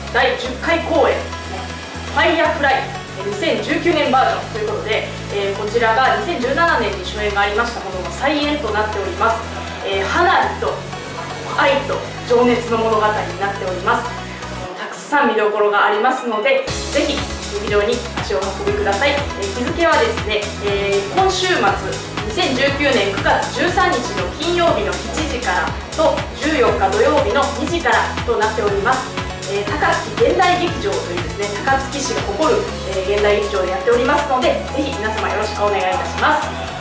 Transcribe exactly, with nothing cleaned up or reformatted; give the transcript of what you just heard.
だいじゅっかい公演ですね、ファイヤーフライにせんじゅうきゅうねんバージョンということで、えー、こちらがにせんじゅうななねんに初演がありましたものの再演となっております。えー、花火と愛と情熱の物語になっております。たくさん見どころがありますので、ぜひ劇場に足をお運びください。えー、日付はですね、えー、今週末にせんじゅうきゅうねんくがつじゅうさんにちの金曜日のしちじからとじゅうよっか土曜日のにじからとなっております。えー、高槻現代劇場というですね、高槻市が誇る、えー、現代劇場でやっておりますので、ぜひ皆様よろしくお願いいたします。